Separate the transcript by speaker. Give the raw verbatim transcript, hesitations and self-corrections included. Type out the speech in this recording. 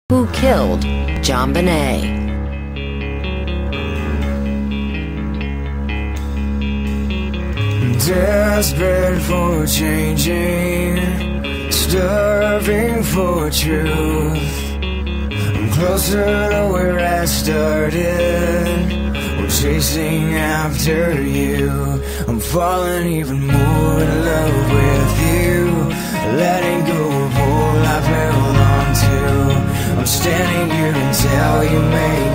Speaker 1: Who killed JonBenet?
Speaker 2: Desperate for changing, starving for truth. I'm closer to where I started, we're chasing after you. I'm falling even more in love with you, letting go of all I've held on to. I'm standing here until you make